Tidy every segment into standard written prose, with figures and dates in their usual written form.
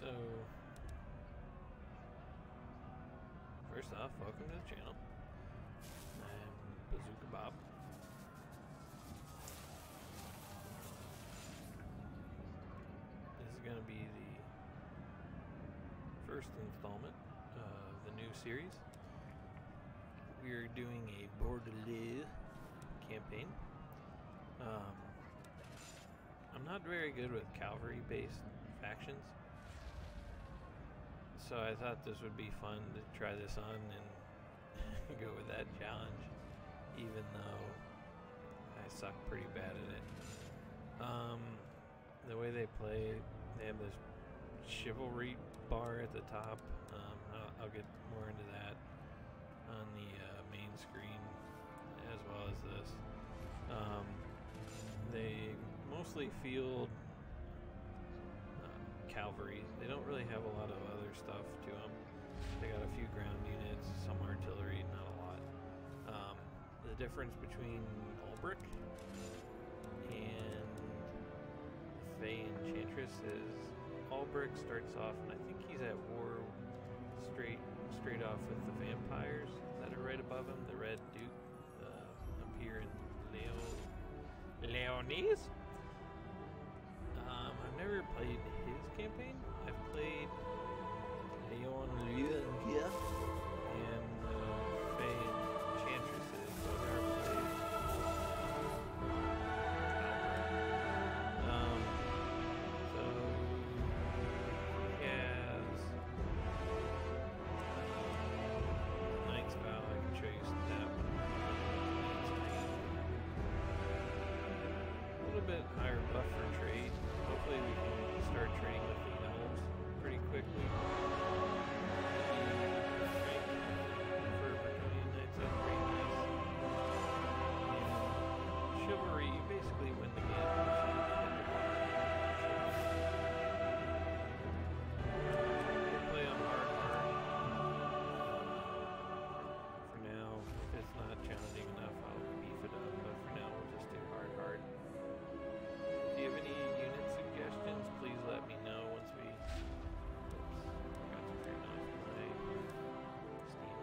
So, first off, welcome to the channel. I'm Bazooka Bob. This is going to be the first installment of the new series. We are doing a Bordelais campaign. I'm not very good with cavalry-based factions, so I thought this would be fun to try this on and go with that challenge, even though I suck pretty bad at it. The way they play, they have this chivalry bar at the top. I'll get more into that on the main screen as well as this. They mostly field cavalry. They don't really have a lot of other stuff to them. They got a few ground units, some artillery, not a lot. The difference between Ulbrich and Fey Enchantress is Ulbrich starts off, and I think he's at war straight off with the vampires that are right above him. The Red Duke up here in Leonese. I've never played his campaign. I've played Leon and Fey Enchantresses, but I've never played so he has Knight's Vow. I can show you that one. A little bit higher buff for trade. Hopefully we can start trading with the elves pretty quickly. For Bretonian Knights, that's pretty nice. And chivalry, you basically win the game. We'll play on hard. For now, if it's not challenging enough, I'll beef it up. But for now, we'll just do hard. If you have any unit suggestions, please let me know once we... Oops, forgot to turn off my Steam.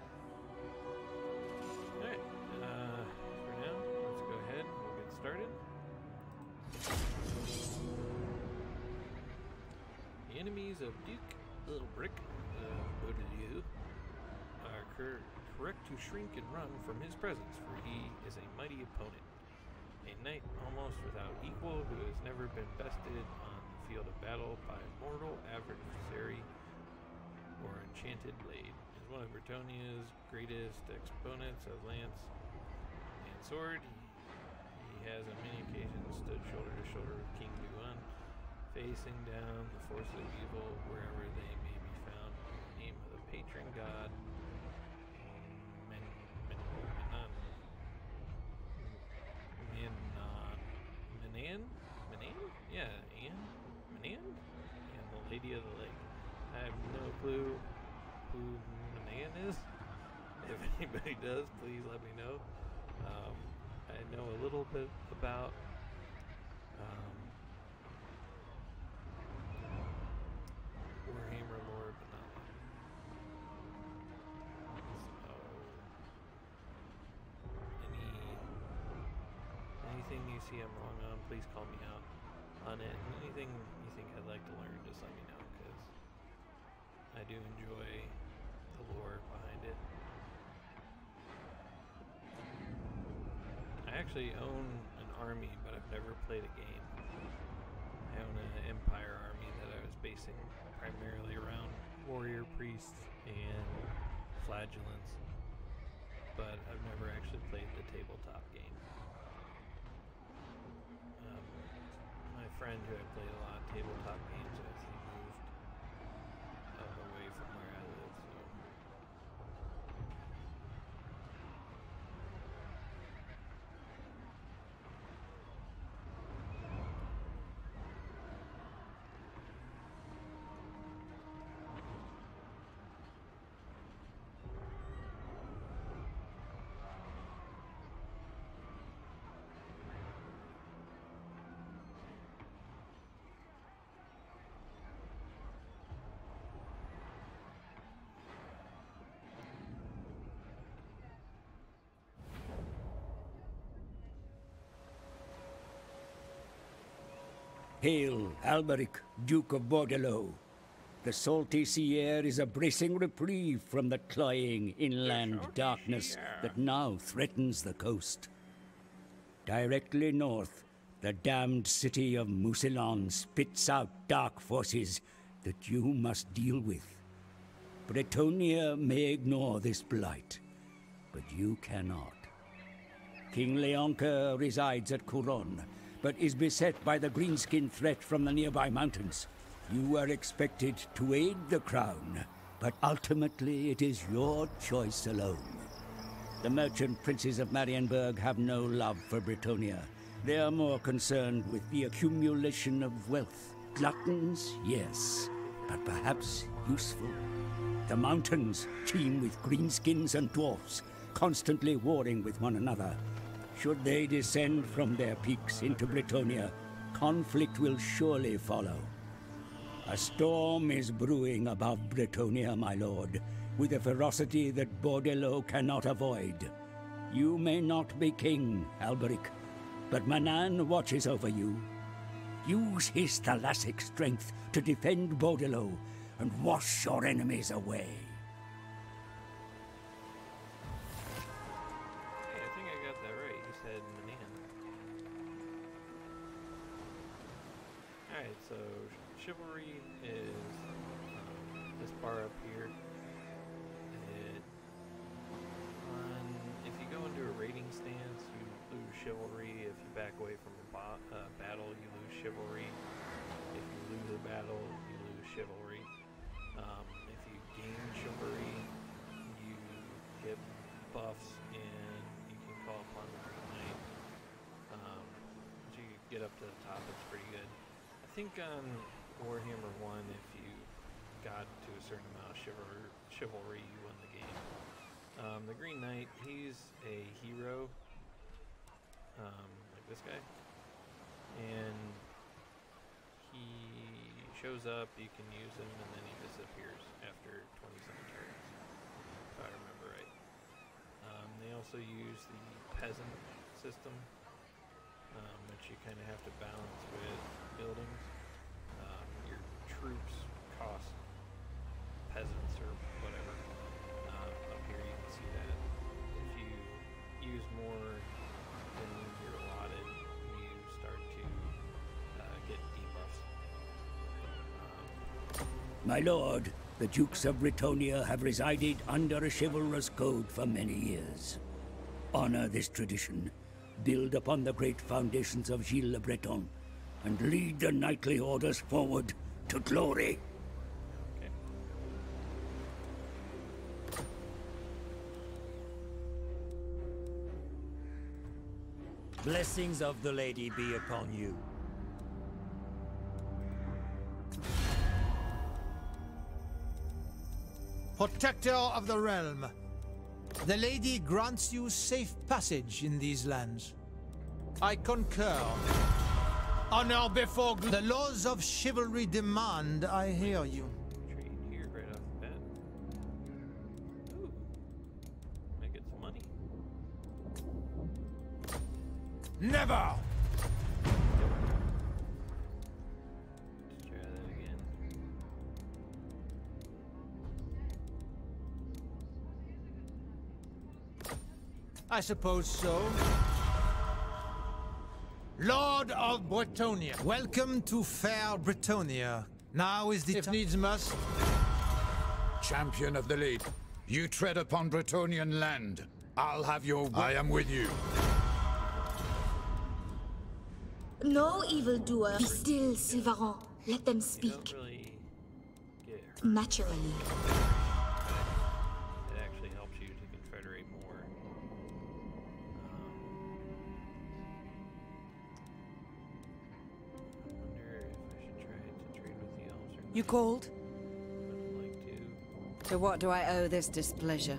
Alright, for now, let's go ahead and we'll get started. The enemies of Duke Ulbrich of Bordelais are correct to shrink and run from his presence, for he is a mighty opponent. A knight almost without equal, who has never been bested on the field of battle by mortal adversary or enchanted blade, is one of Bretonia's greatest exponents of lance and sword. He has on many occasions stood shoulder to shoulder with King Duan, facing down the forces of evil wherever they may be found. In the name of the patron god, Manan? And the Lady of the Lake. I have no clue who Manan is. If anybody does, please let me know. I know a little bit about Warhammer lore, but not anything you see I'm wrong on, please call me out on it. And anything you think I'd like to learn, just let me know, because I do enjoy the lore behind it. I actually own an army, but I've never played a game. I own an Empire army that I was basing primarily around warrior priests and flagellants, but I've never actually played the tabletop game. My friend who had played a lot of tabletop games as he moved away from where I live, so. Hail, Alberic, Duke of Bordelot. The salty sea air is a bracing reprieve from the cloying inland darkness that now threatens the coast. Directly north, the damned city of Mucilon spits out dark forces that you must deal with. Bretonnia may ignore this blight, but you cannot. King Leonca resides at Couronne, but is beset by the greenskin threat from the nearby mountains. You are expected to aid the crown, but ultimately it is your choice alone. The merchant princes of Marienburg have no love for Bretonnia. They are more concerned with the accumulation of wealth. Gluttons, yes, but perhaps useful. The mountains teem with greenskins and dwarfs, constantly warring with one another. Should they descend from their peaks into Bretonnia, conflict will surely follow. A storm is brewing above Bretonnia, my lord, with a ferocity that Bordelot cannot avoid. You may not be king, Alberic, but Manan watches over you. Use his thalassic strength to defend Bordelot and wash your enemies away. Hey, I think I got that right. You said Manan. Alright, so chivalry is this bar up here. If you go into a raiding stance, you lose chivalry. If you back away from a battle, you lose chivalry. If you lose a battle, you lose chivalry. If you gain chivalry, you get buffs and you can call upon the Green Knight. As you get up to the top, it's pretty good. I think on Warhammer 1, if you got to a certain amount of chivalry, you won the game. The Green Knight, he's a hero, like this guy, and he shows up, you can use him, and then he disappears after 20-some turns, if I remember right. They also use the peasant system, which you kind of have to balance with buildings. Your troops cost peasants or whatever. Up here you can see that if you use more than you're allotted, you start to get debuffs. My lord, the Dukes of Bretonnia have resided under a chivalrous code for many years. Honor this tradition, build upon the great foundations of Gilles le Breton, and lead the knightly orders forward to glory. Blessings of the Lady be upon you. Protector of the realm, the Lady grants you safe passage in these lands. I concur. Honor before the laws of chivalry demand I hear you. Trade here right off the bat. Ooh. Might get some money. Never! Let's try that again. I suppose so. Lord of Bretonnia, welcome to fair Bretonnia. Now is the if needs must. Champion of the League, you tread upon Bretonnian land. I'll have your I am with you. No evildoer. Be still, Sylvain. Let them speak. Don't really get hurt. Naturally. It actually helps you to confederate more. I wonder if I should try to trade with the elves or not. You called? Wouldn't like to. To what do I owe this displeasure?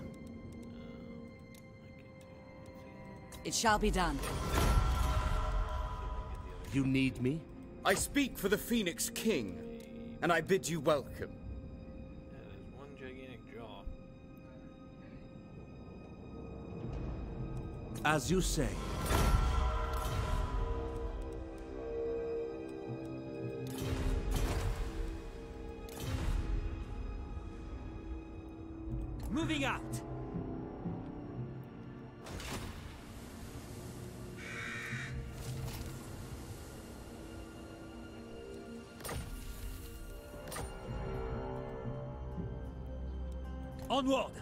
It shall be done. You need me? I speak for the Phoenix King, and I bid you welcome. That is one gigantic jaw. As you say. Moving out! Onward!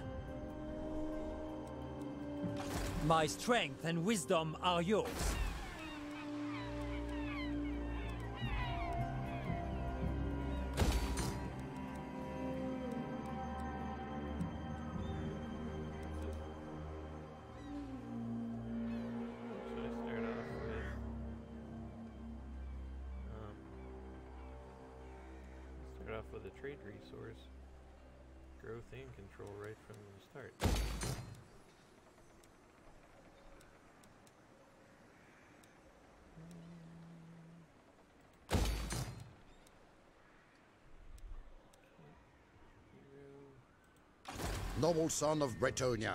My strength and wisdom are yours. With a trade resource, growth and control right from the start. Noble son of Bretonia.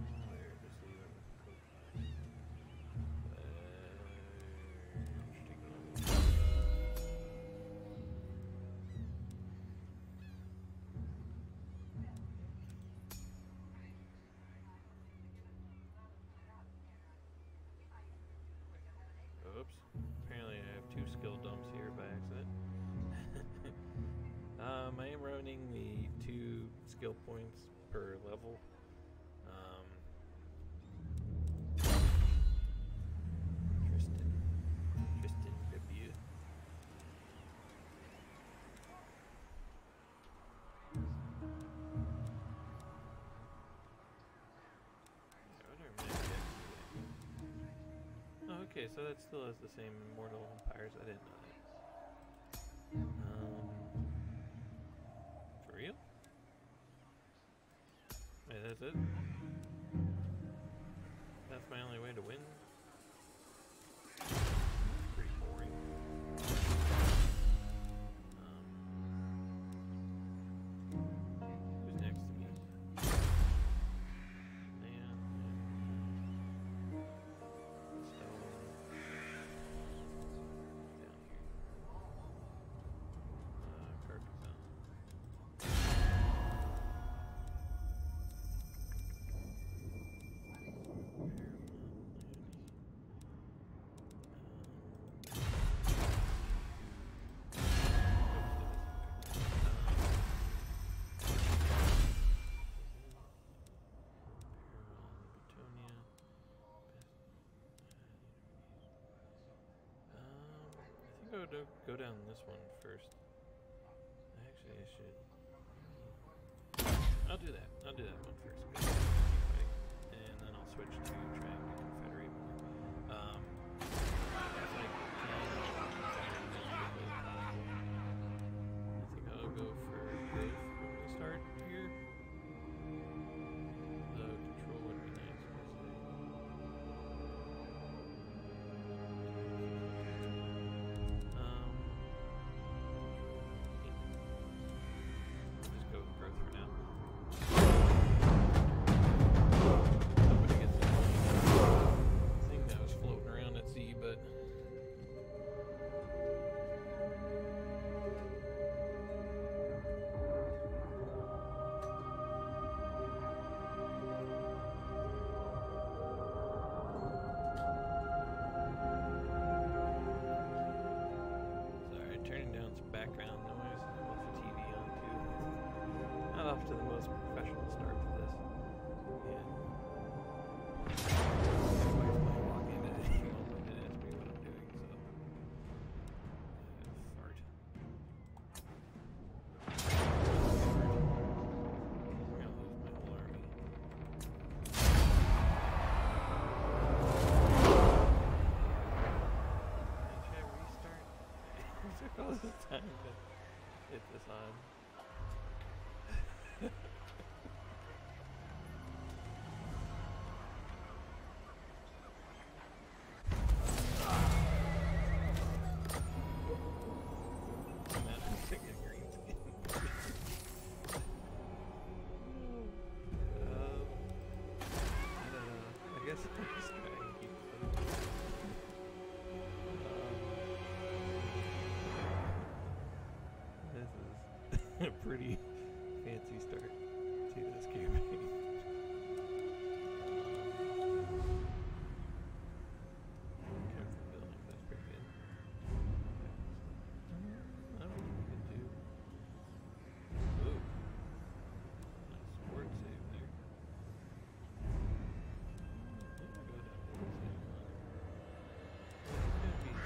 Oops. Apparently I have 2 skill dumps here by accident. I am running the 2 skill points per level. Tristan W. Oh, okay, so that still has the same Immortal Empires. I didn't know that. For real? Wait, that's it? That's my only way to win? Pretty boring. Who's next to me? Man. Go down this one first. Actually, I should. I'll do that. I'll do that one first. And then I'll switch to trying to confederate more. If I think I'll go for both from the start here. The control would be nice. Just go with growth for now. Nobody gets the thing that was floating around at sea, but sorry, turning down some background noise with the TV on too. Not off to the most professional start for this. Yeah. My wife's gonna walk in at any moment and ask me what I'm doing, so fart. I'm gonna lose my whole army. Should I restart? It took all this time to hit this on. Imagine singing green skin. I don't know. I guess I'm just gonna keep this is a pretty fancy start to to this campaign. Comfort building, that's pretty good. I don't think we can do. Ooh. Nice word save there. I'm gonna go down word save. It's gonna be.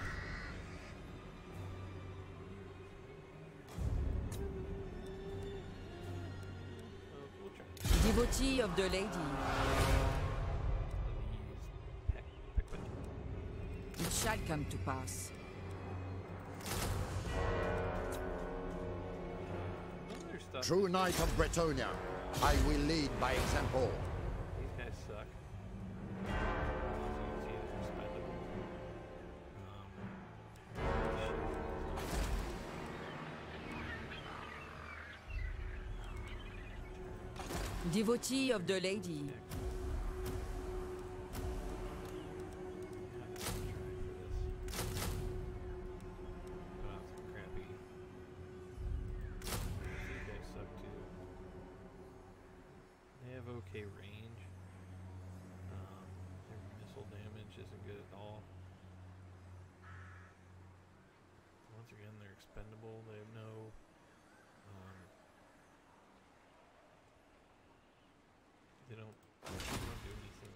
We'll try. Devotee of the lady. It shall come to pass. Other stuff. True knight of Bretonia, I will lead by example. These guys suck. As you can see, they're expendable. Devotee of the lady. Okay range. Their missile damage isn't good at all. Once again, they're expendable. They have no they don't do anything.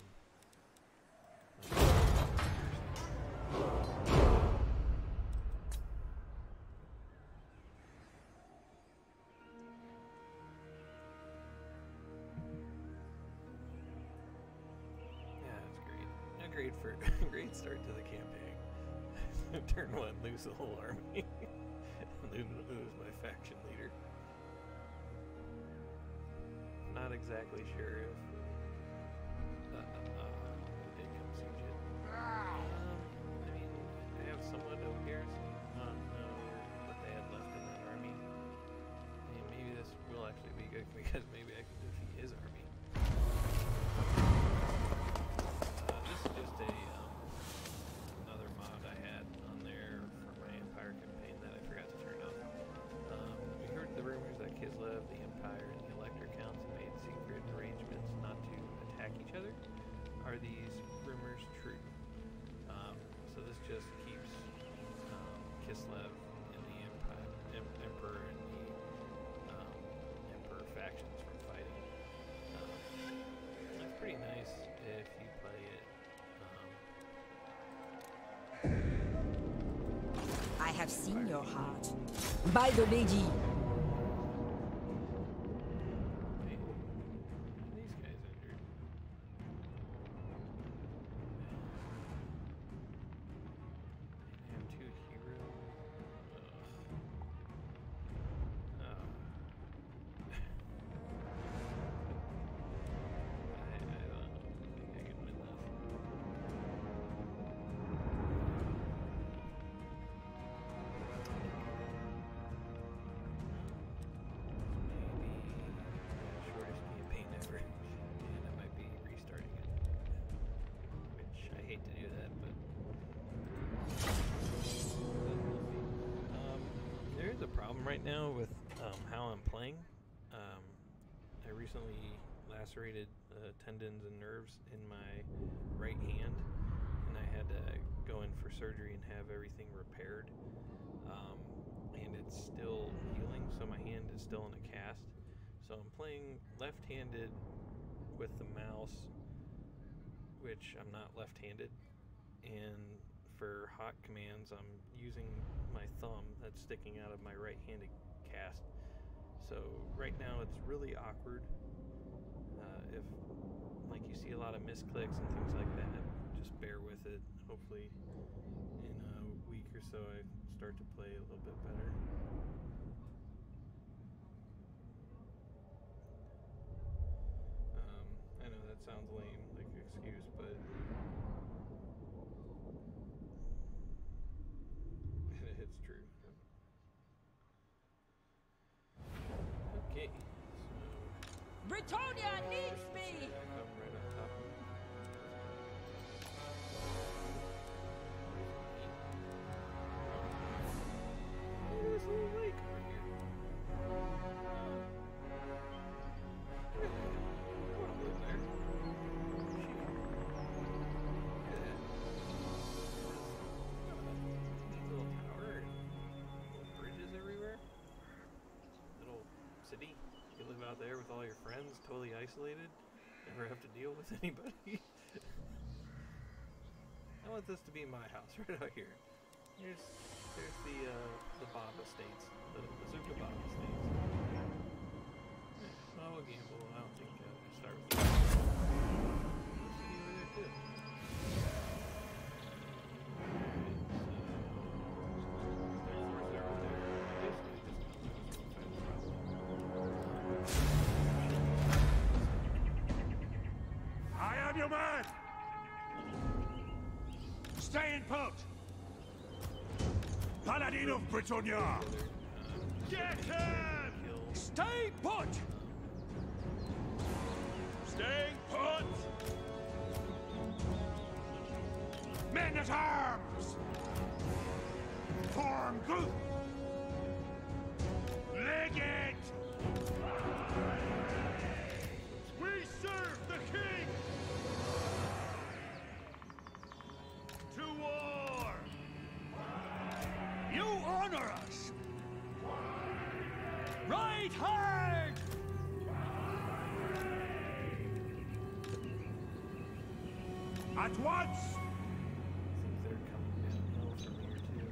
Great start to the campaign. Turn 1, lose the whole army. lose my faction leader. Not exactly sure if they come siege it. I mean, I have somewhat of a garrison. I don't know what they had left in that army. And maybe this will actually be good because maybe I can defeat his army. This is just another mod I had on there for my Empire campaign that I forgot to turn on. We heard the rumors that Kislev, the Empire, and the Elector Counts made secret arrangements not to attack each other. Are these rumors true? So this just keeps Kislev and the Emperor and the Emperor factions from fighting. It's pretty nice if you play it. I have seen your heart. By the lady. These guys injured. They have 2 heroes. I don't think I can win this. Shortest campaign ever, and I might be restarting it, which I hate to do that, but there is a problem right now with how I'm playing. I recently lacerated tendons and nerves in my right hand, and I had to go in for surgery and have everything repaired, and it's still healing, so my hand is still in a cast. So I'm playing left-handed with the mouse, which I'm not left-handed, and for hot commands I'm using my thumb that's sticking out of my right-handed cast. So right now it's really awkward. If like you see a lot of misclicks and things like that, just bear with it. Hopefully in a week or so I start to play a little bit better. I know that sounds lame, like excuse, but it's true. Okay, so Bretonia needs me! I come right on top of it. Look at this little lake over here. Look at out there with all your friends, totally isolated, never have to deal with anybody. I want this to be my house right out here. There's the Bob Estates, the Zuka Bob Estates. Oh, a gamble. I don't think I start with that. Let's see what they do. I am your man! Stay in put! Paladin of Britannia! Get him! Stay put! Stay put! Men at arms! Form group! Leg it! We serve the king! To war! You honor us! Ride hard! At once! They're coming downhill from here too.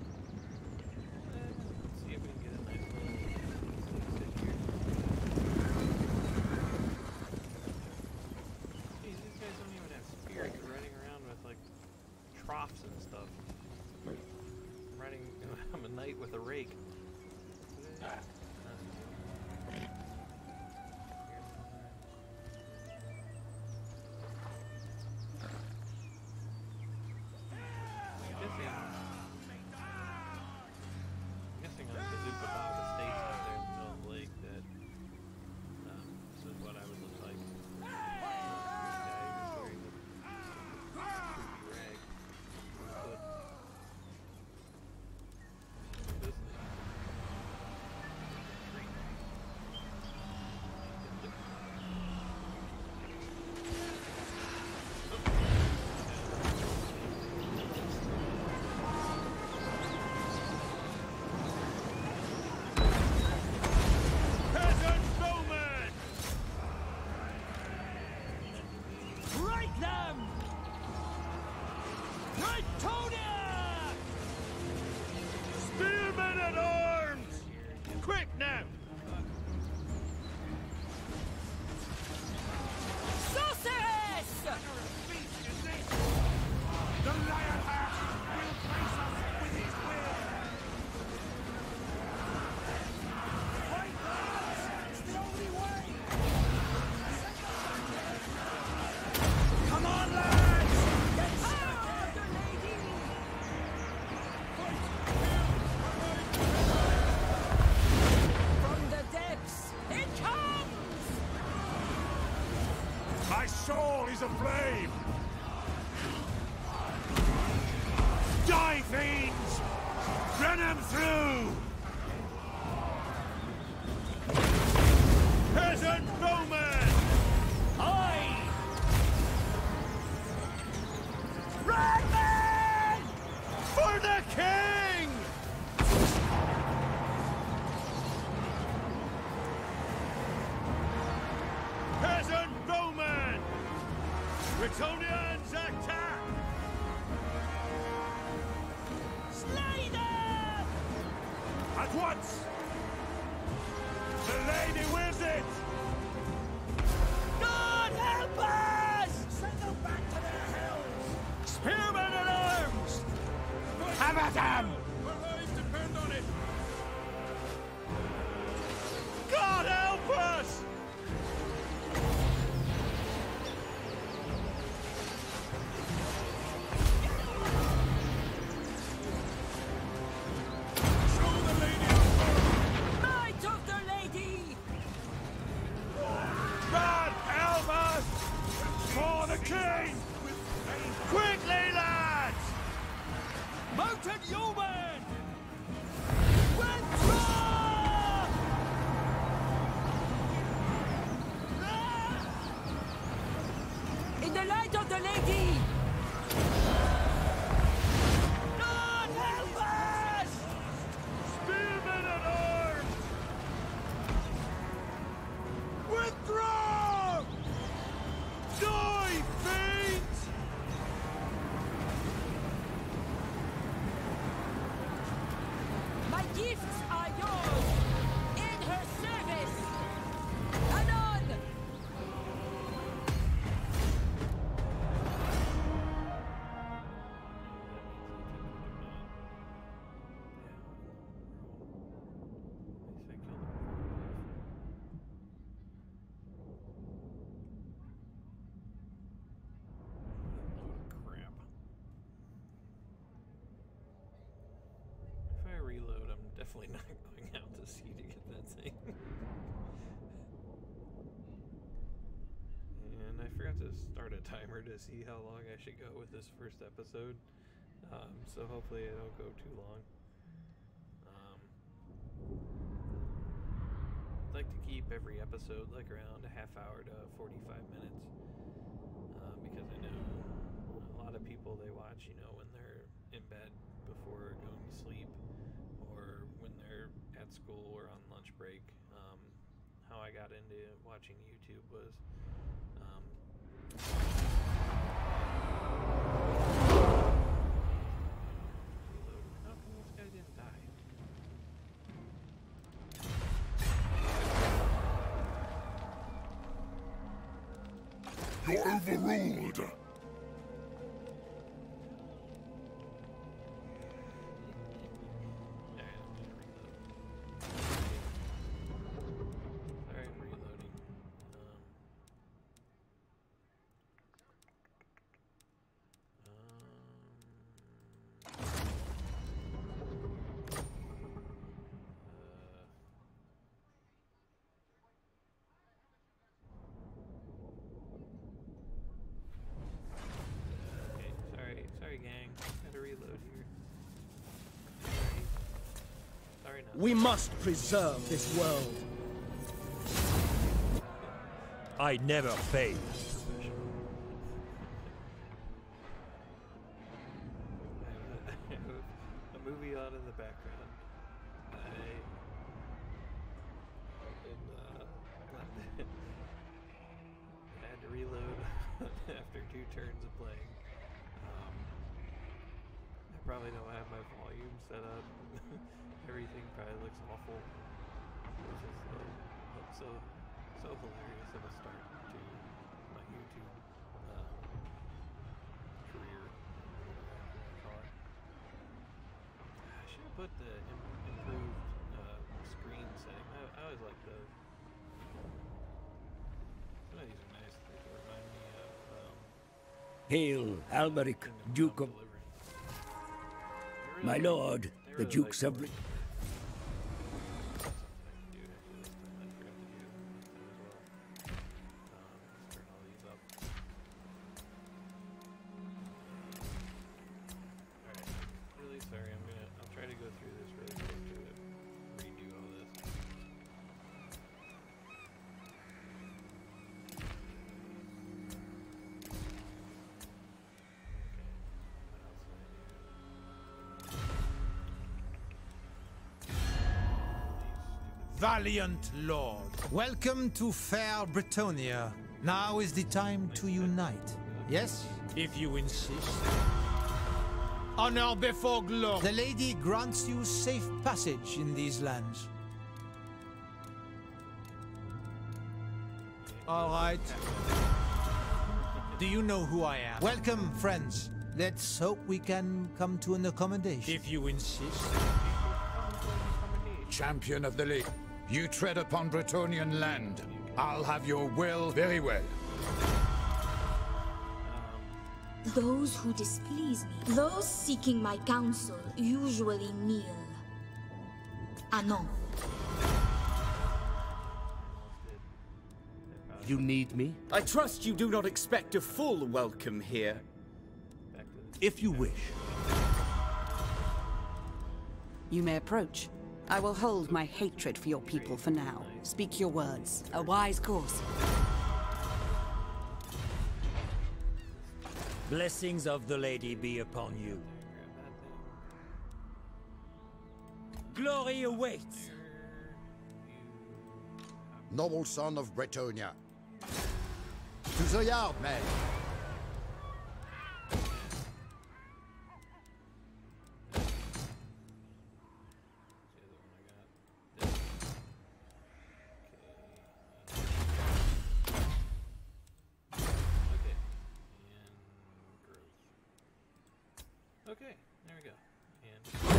Let's see if we can get a nice little sit here. Geez, these guys don't even have spears. They're running around with like troughs and stuff. I'm a knight with a rake. I'm guessing on the Bazooka Bob Estates out there in the middle of the lake that this is what I would look like. This guy who's wearing a creepy rag. This thing. Peasant bowmen! Break them! Britonia! Spearmen at arms! Quick now! Sorceress! The Lionheart will face us with his will! Fight, lads! It's the only way! Come on, lads! Get Power of the lady! From the depths, it comes! My soul is aflame! Die, fiends! Run them through! Peasant bowmen! Aye! Ragman! For the king! Peasant bowmen! Britonians attack! Slay them! At once! The lady wills it! God help us! Send them back to their hells! Spearmen at arms! Have at them! Our lives depend on it! God help us! Show the lady our Might of the lady! God help us! For the king! Quickly, lads! Mounted yeomen! definitely not going out to sea to get that thing. And I forgot to start a timer to see how long I should go with this first episode. So hopefully I don't go too long. I'd like to keep every episode like around a half hour to 45 minutes. Because I know a lot of people, they watch, you know, when they're in bed before going to sleep, or when they're at school or on lunch break. How I got into watching YouTube was how come this guy didn't die? You're overruled! Sorry, gang. Gotta reload here. Sorry, no. We must preserve this world. I never fail. A movie on in the background. I had to reload after 2 turns of playing. I probably don't have my volume set up. Everything probably looks awful. Which is so hilarious of a start to my YouTube career. Call it. I should have put the improved screen setting. I always like those. Some of these are nice. They remind me of Hail, Alberic, Duke of... My lord, the Dukes of... I'll try to go through this really quick to redo all this. Valiant Lord, welcome to fair Bretonia. Now is the time to unite. Yes, if you insist. Honor before glory. The lady grants you safe passage in these lands. All right. Do you know who I am? Welcome, friends. Let's hope we can come to an accommodation. If you insist. Champion of the League, you tread upon Bretonian land. I'll have your will very well. Those who displease me, those seeking my counsel, usually kneel. Anon. You need me? I trust you do not expect a full welcome here. If you wish. You may approach. I will hold my hatred for your people for now. Speak your words. A wise course. Blessings of the Lady be upon you. Glory awaits! Noble son of Bretonia. To the yard, men! Okay, there we go. And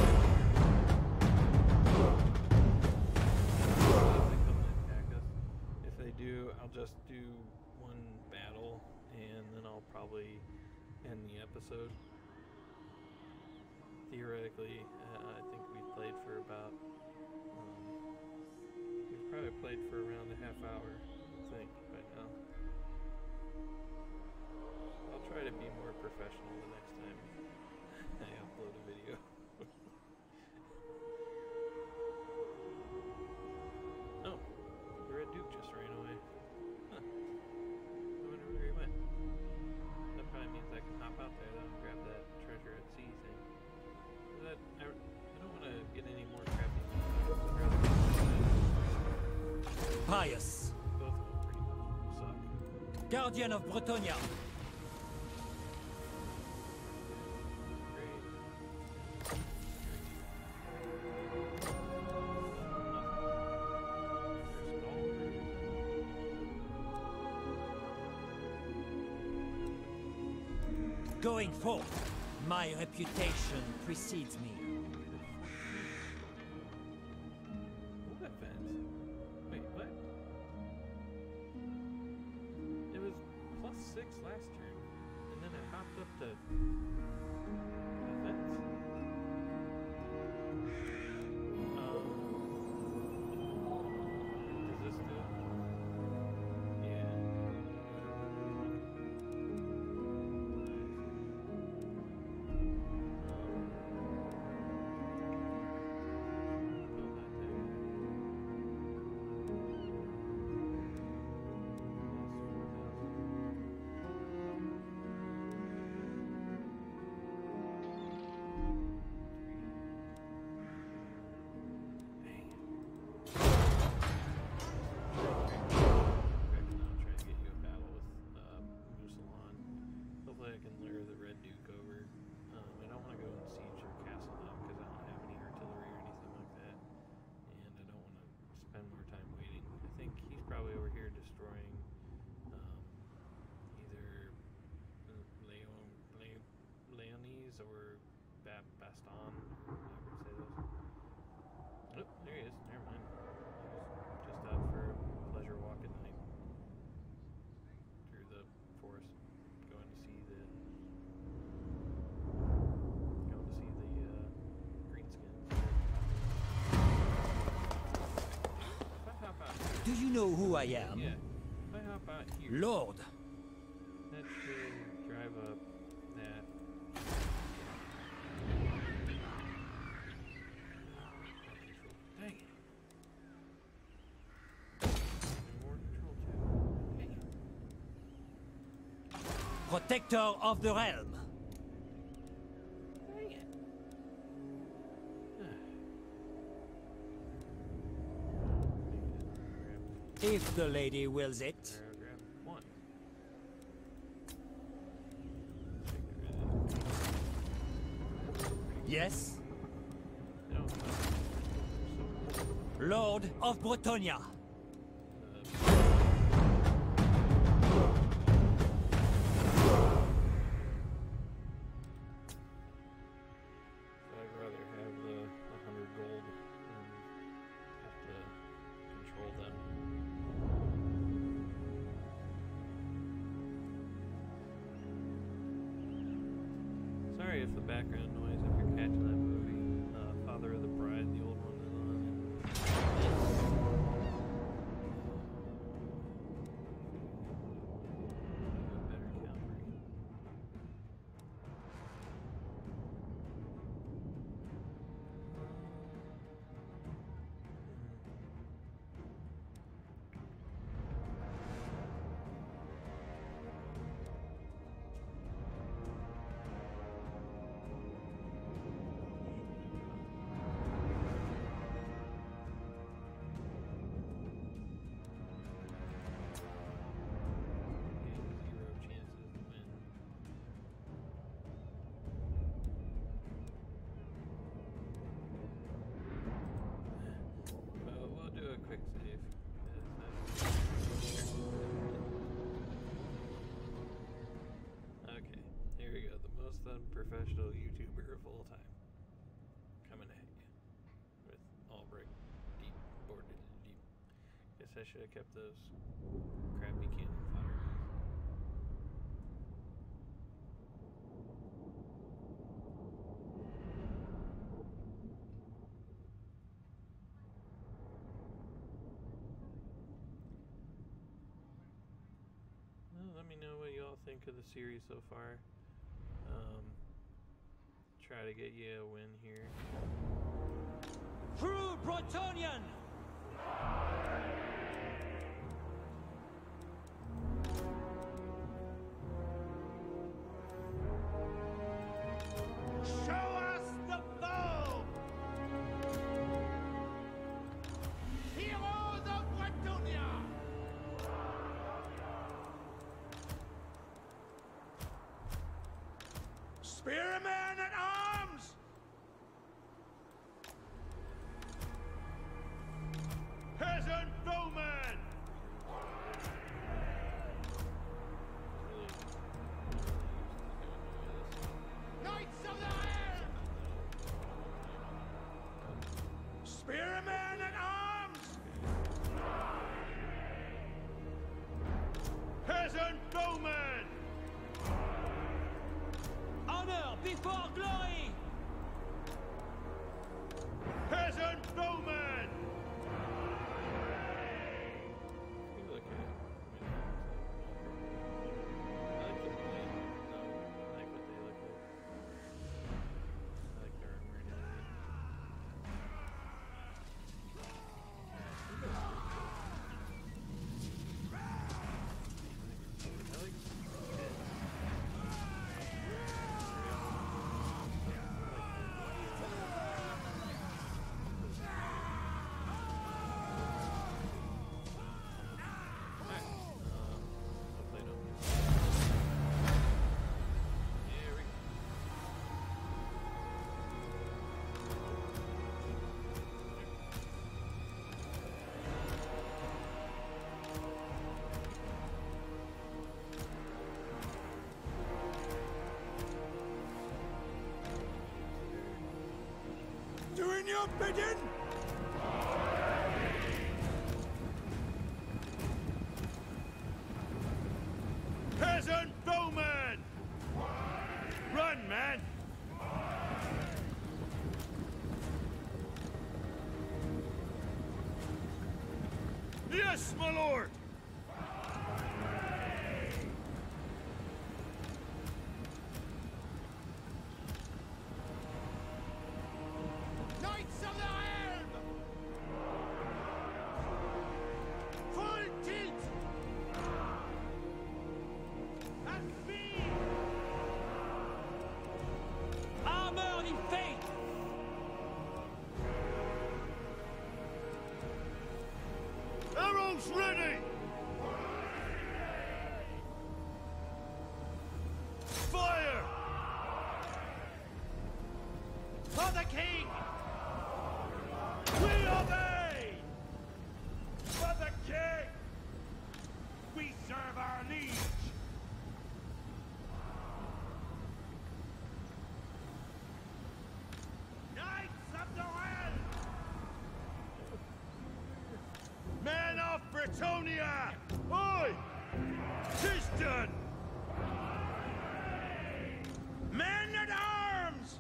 if they do, I'll just do one battle, and then I'll probably end the episode. Theoretically, I think we played for about played for around a half hour, I think, right now. I'll try to be more professional the next time I upload a video. Oh, the Red Duke just ran away. Huh. I wonder where he went. That probably means I can hop out there though and grab that treasure at sea thing. I don't want to get any more crappy. Pious. Both of them pretty much suck. Guardian of Bretonia. Going forth, my reputation precedes me. What fence? Wait, what? It was +6 last turn, and then it hopped up to the fence. Does this do it? Yeah. Or Baston, however to say those. Oh, there he is. Never mind. I was just out for a pleasure walk at night through the forest, going to see the greenskins. If I hop out here, Do you know who I am? yeah. If I hop out here, Lord. that should drive up that. Dang it. More control tab. Dang it. Protector of the realm. Dang it. If the lady wills it. Paragraph 1. Yes? No. Lord of Bretonia. I'd rather have the 100 gold and have to control them. Sorry if the background noise, if you're catching that movie, Father of the Bride, the old one is on. A better count break. Zero chances to win. We'll do a quick save. Okay, here we go. The most unprofessional YouTuber of all time. Coming at you with Albrecht deep boarded deep. Guess I should have kept those crappy cannon fodder. think of the series so far. Try to get you a win here. True Bretonian! Show us the foe! Heroes of Bretonia! Spearmen at arms! Peasant bowmen! Knights of the Iron! Spearmen at arms! Peasant bowmen! Honor before glory! Peasant bowmen! You look at it. I like the blade. No, I like what they look like. I like their armor and everything. I like Doing your bidding! Peasant bowman! Run, man! Yes, my lord! Knights of the Iron! Full tilt! At speed! Armor in faith! Arrows ready! Fire! For the king! We obey! For the king! We serve our liege! Knights of the Realm! Men of Bretonia! Oi! 'Tis done! Men at arms!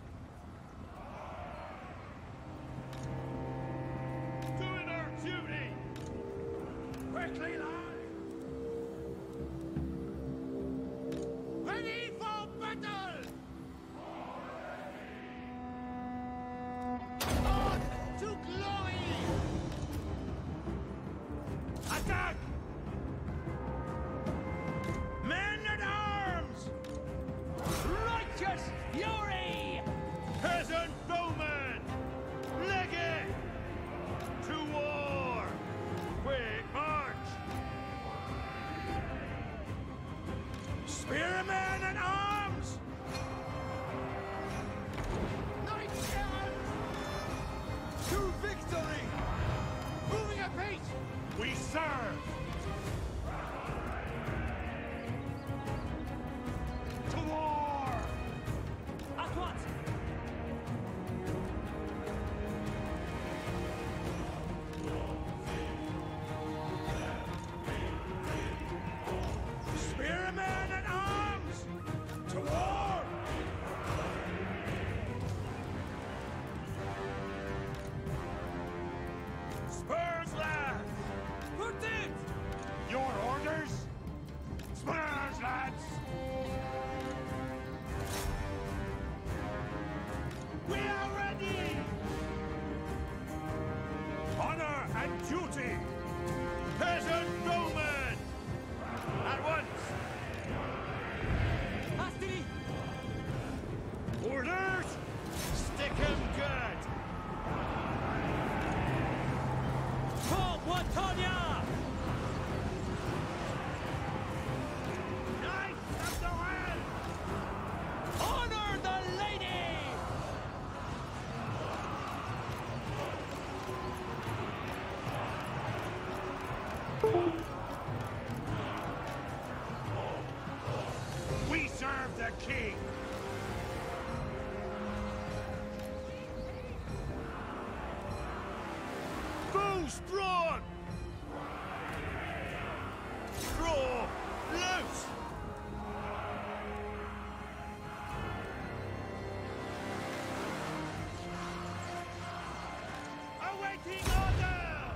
Doing our duty! Quickly, lad! Ready for battle! On to glory! Attack! Men at arms! Righteous fury! Peasant bowmen! Legate! To war! Quick march! Spearmen at arms! Knights errant! To victory! Moving apace! We serve! To war! At what? Spearmen at arms! To war! Spurs, lads! Put it! Your orders? Bretonia! Knights of the Realm! Honor the lady! We serve the king! Bows drawn! Draw! Loose! Awaiting orders!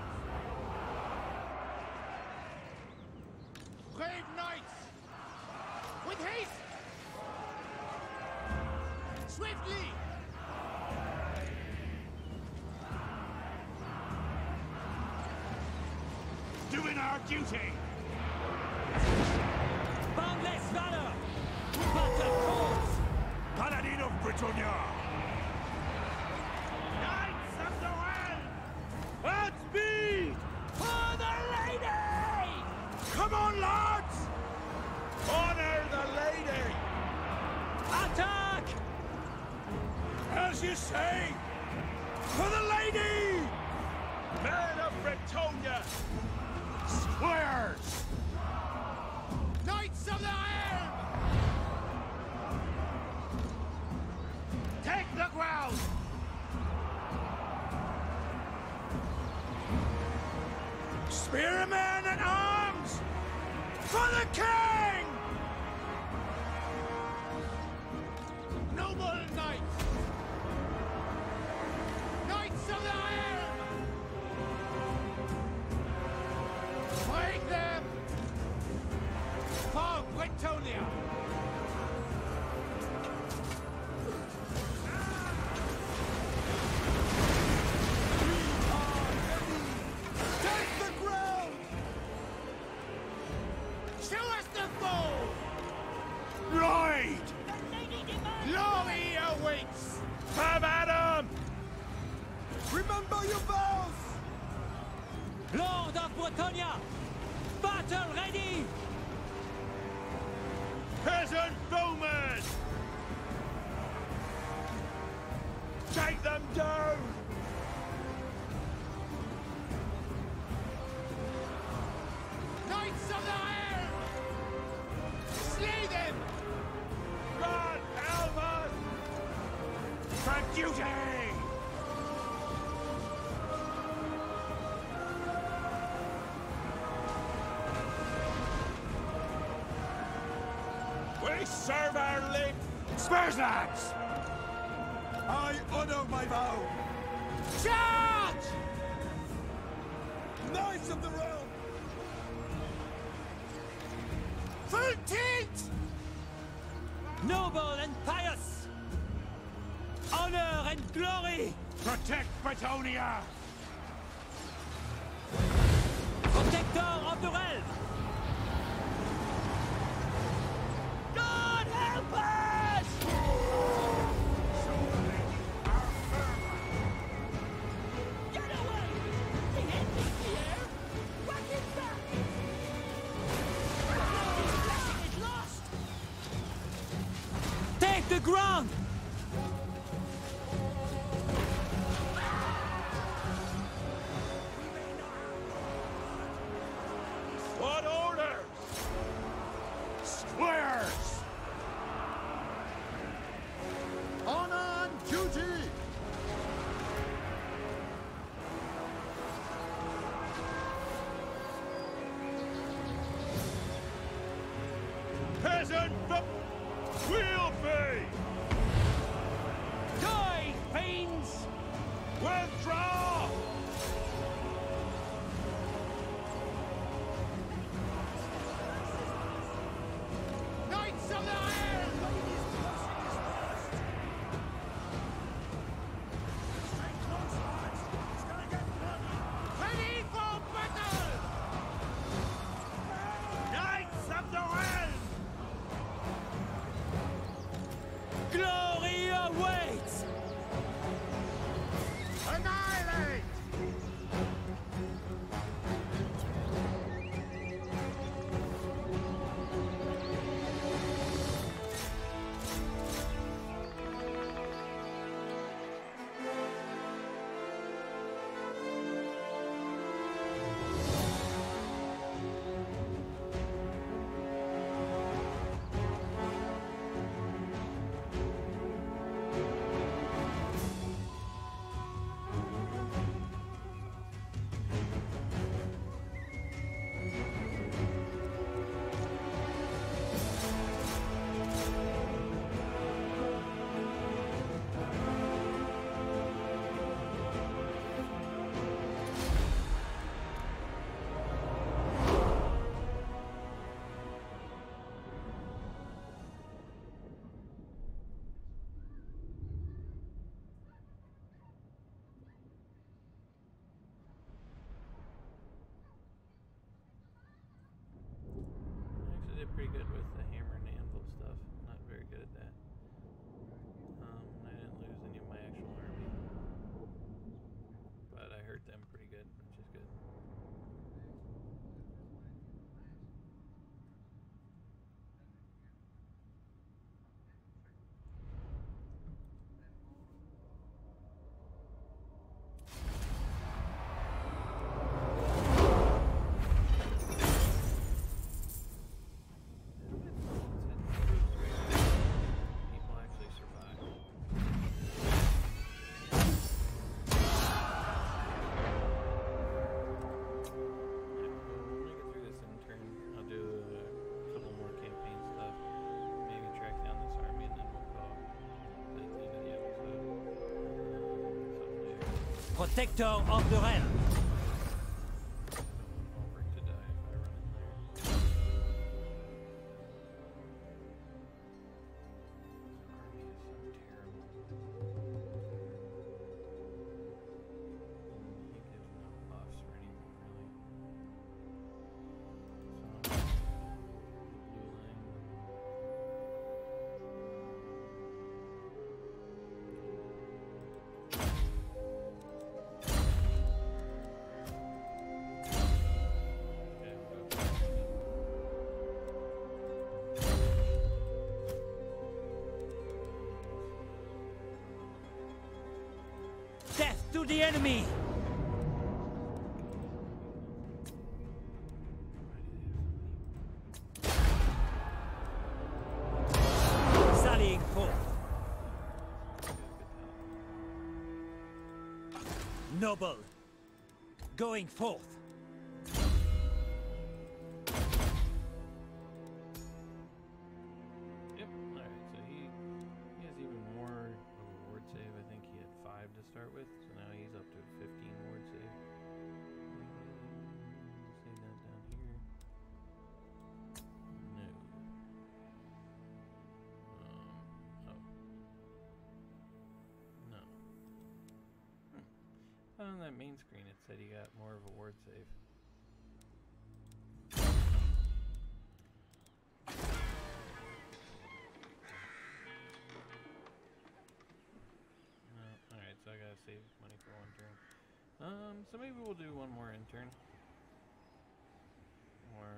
Brave knights! With haste! Swiftly! Doing our duty! Boundless valor! Battle calls! Paladin of Bretonia! Knights of the Realm! At speed! For the lady! Come on, lads! Honor the lady! Attack! As you say! For the lady! Men of Bretonia! Squares! Knights of the Realm! Take the ground! Spearmen at arms! For the king! Noble knights! Knights of the Realm! Break them! For Bretonia! Take the ground! Show us the foe! Ride! Glory awaits! Have at 'em! Remember your vows! Lord of Bretonia! Battle ready! Peasant bowmen! Take them down! Knights of the Realm! Slay them! God help us! For duty! We serve our late Spurs, lads! I honor my vow! Charge! Knights of the Realm! Full tilt! Noble and pious! Honor and glory! Protect Bretonia! Protector of the realm! God help us! Get away! The enemy's here! Whack it back! His blessing is lost! Take the ground! What orders? Squares! Honor and duty! Peasant will be! Die, fiends! Withdraw! Knights of the Realm! Ready for battle! Knights of the Realm! Glory awaits! Annihilate! Protector of the realm. Over to die if I run in there. Army is so terrible. He gives no buffs or anything really. So the blue line. Okay, we'll go for it. Death to the enemy! Sallying forth. Noble. Going forth. Yep. Alright, so he has even more of a ward save. I think he had 5 to start with, so now he's up to 15 ward save. Save that down here. No. Oh. No. On that main screen it said he got more of a ward save. No. Alright, so I gotta save money for one turn. So maybe we'll do one more intern. Or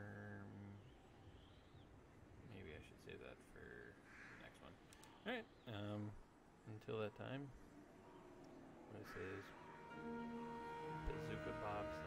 maybe I should save that for the next one. Alright, until that time, what I say is Bazooka Bob's